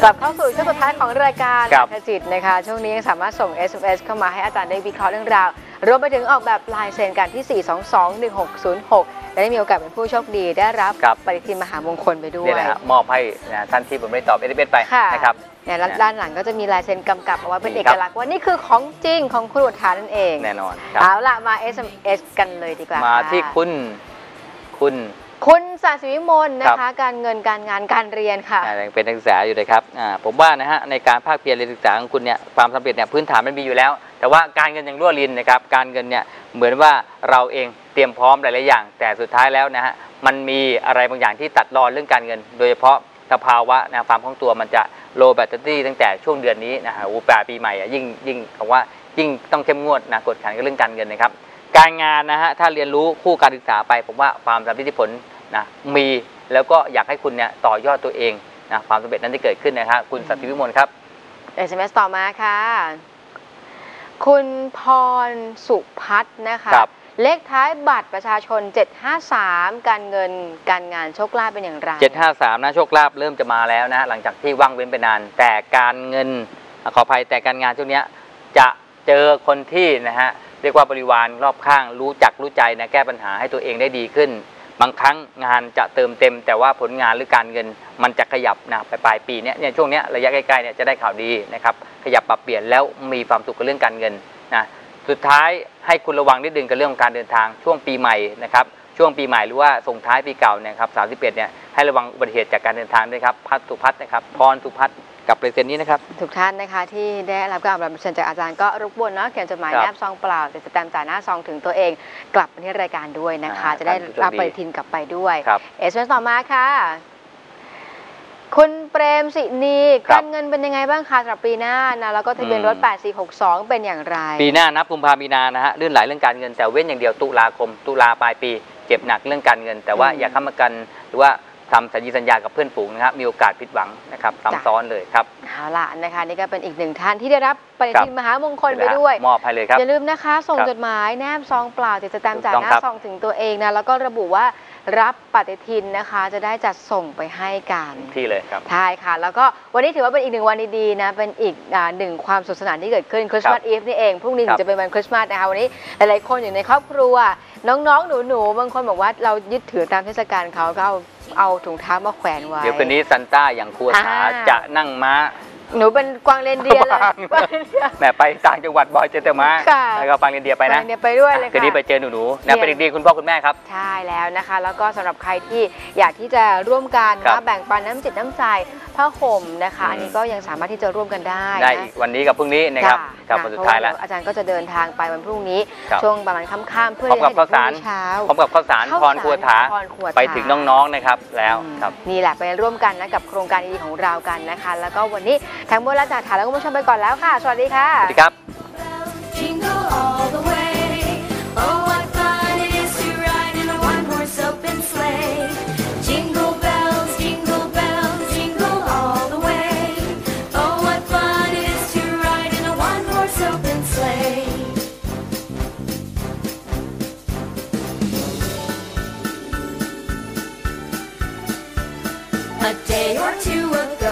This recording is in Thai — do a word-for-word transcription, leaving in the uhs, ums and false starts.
กลับเข้าสู่ช่วงสุดท้ายของรายการอัธจิตนะคะช่วงนี้ยังสามารถส่ง เอส เอ็ม เอส เข้ามาให้อาจารย์ได้วิเคราะห์เรื่องราวรวมไปถึงออกแบบลายเซ็นกันที่ สี่ สอง สอง หนึ่ง หก ศูนย์ หก และได้มีโอกาสเป็นผู้โชคดีได้รับปฏิทินมหามงคลไปด้วยนี่แหละมอบให้ท่านที่ผมได้ตอบ เอส เอ็ม เอส ไปนะครับเนี่ยด้านหลังก็จะมีลายเซ็นกำกับเอาไว้เป็นเอกลักษณ์ว่านี่คือของจริงของคุณอุทานั่นเองแน่นอนเอาละมา เอส เอ็ม เอส กันเลยดีกว่ามาที่คุณคุณคุณศศิวิมลนะคะการเงินการงานการเรียนค่ะยังเป็นนักศึกษาอยู่เลยครับผมว่านะฮะในการภาคเพียรเรียนศึกษาของคุณเนี่ยความสำเร็จเนี่ยพื้นฐานมันมีอยู่แล้วแต่ว่าการเงินยังรั่วรินนะครับการเงินเนี่ยเหมือนว่าเราเองเตรียมพร้อมหลายๆอย่างแต่สุดท้ายแล้วนะฮะมันมีอะไรบางอย่างที่ตัดรอนเรื่องการเงินโดยเฉพาะสภาวะนะความคล่องตัวมันจะโลแบตเตอรี่ตั้งแต่ช่วงเดือนนี้นะฮะอุปาปีใหม่อ่ะยิ่งยิ่งคำว่ายิ่งต้องเข้มงวดนะกดขันกับเรื่องการเงินนะครับการงานนะฮะถ้าเรียนรู้คู่การศึกษาไปผมว่าความสำเร็จผลนะมีแล้วก็อยากให้คุณเนี่ยต่อยอดตัวเองนะความสำเร็จนั้นจะเกิดขึ้นนะครับคุณศศิวิมลครับเอส เอ็ม เอส ต่อมาค่ะคุณพรสุพัฒน์นะคะเลขท้ายบัตรประชาชนเจ็ดห้าสามการเงินการงานโชคลาภเป็นอย่างไรเจ็ดห้าสามนะโชคลาภเริ่มจะมาแล้วนะหลังจากที่ว่างเว้นไปนานแต่การเงินขออภัยแต่การงานช่วงนี้จะเจอคนที่นะฮะเรียกว่าบริวารรอบข้างรู้จักรู้ใจนะแก้ปัญหาให้ตัวเองได้ดีขึ้นบางครั้งงานจะเติมเต็มแต่ว่าผลงานหรือการเงินมันจะขยับนะไปปลายปีนี้เนี่ยช่วงนี้ระยะใกล้ๆเนี่ยจะได้ข่าวดีนะครับขยับปรับเปลี่ยนแล้วมีความสุขกับเรื่องการเงินนะสุดท้ายให้คุณระวังนิดนึงกับเรื่องของการเดินทางช่วงปีใหม่นะครับช่วงปีใหม่หรือว่าส่งท้ายปีเก่าเนี่ยครับสามสิบเอ็ดเนี่ยให้ระวังอุบัติเหตุจากการเดินทางด้วยครับพัฒสุพัฒนะครับพรสุพัฒกับลายเซ็นนี้นะครับทุกท่านนะคะที่ได้รับการรับเชิญจากอาจารย์ก็รบกวนเนาะเขียนจดหมายแนบซองเปล่าติดสแตมป์จ่ายหน้าซองถึงตัวเองกลับมาที่รายการด้วยนะคะจะได้รับปฏิทินกลับไปด้วยเอส เอ็ม เอส ต่อมาค่ะคุณเปรมศินีการเงินเป็นยังไงบ้างคะสำหรับปีหน้านะแล้วก็ทะเบียนรถแปดสี่หกสองเป็นอย่างไรปีหน้านับกุมภาพันธ์มีนานะฮะเรื่องหลายเรื่องการเงินแต่เว้นอย่างเดียวตุลาคมตุลาปลายปีเจ็บหนักเรื่องการเงินแต่ว่าอย่าค้ำประกันหรือว่าทำสัญญาสัญญากับเพื่อนฝูงนะครับมีโอกาสผิดหวังนะครับซ้ำซ้อนเลยครับเอาล่ะนะคะนี่ก็เป็นอีกหนึ่งท่านที่ได้รับปฏิทินมหามงคลไปด้วยมอบให้เลยครับอย่าลืมนะคะส่งจดหมายแนบซองเปล่าติดสแตมป์จ่ายหน้าซองถึงตัวเองนะแล้วก็ระบุว่ารับปฏิทินนะคะจะได้จัดส่งไปให้กันที่เลยครับใช่ค่ะแล้วก็วันนี้ถือว่าเป็นอีกหนึ่งวันดีๆนะเป็นอีกหนึ่งความสนุกสนานที่เกิดขึ้นคริสต์มาสอีฟนี่เองพรุ่งนี้ถึงจะเป็นวันคริสต์มาสนะคะวันนี้หลายๆคนอยู่ในครอบครัวน้องๆหนูๆบางคนบอกว่าเรายึดถือตามเทศกาลเขาก็เอาเอาถุงเท้ามาแขวนไว้เดี๋ยวคืนนี้ซันต้าอย่างครัวสาจะนั่งม้าหนูเป็นกวางเรนเดียร์เลยแม่ไปต่างจังหวัดบ่อยเจอแต่ม้าแล้วก็ฟังเรนเดียร์ไปนะเรนเดียร์ไปด้วยเลยค่ะคืนนี้ไปเจอหนูๆนะเป็นเด็กดีคุณพ่อคุณแม่ครับใช่แล้วนะคะแล้วก็สำหรับใครที่อยากที่จะร่วมกันนะแบ่งปันน้ำจิตน้ำใจผ้าห่มนะคะอันนี้ก็ยังสามารถที่จะร่วมกันได้ได้วันนี้กับพรุ่งนี้นะครับกับวันสุดท้ายแล้วอาจารย์ก็จะเดินทางไปวันพรุ่งนี้ช่วงประมาณค่ำๆเพื่อที่จะให้ถึงเช้าพร้อมกับข้าวสารพรครัวถาไปถึงน้องๆนะครับแล้วครับนี่แหละไปร่วมกันนะกับโครงการดีของเรากันนะคะแล้วก็วันนี้ทั้งหมดและจากฐานแล้วก็ผู้ชมไปก่อนแล้วค่ะสวัสดีค่ะสวัสดีครับ A day or two ago